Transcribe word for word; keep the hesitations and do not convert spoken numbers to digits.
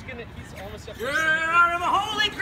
he's gonna, he's almost up. You're the Holy Grail!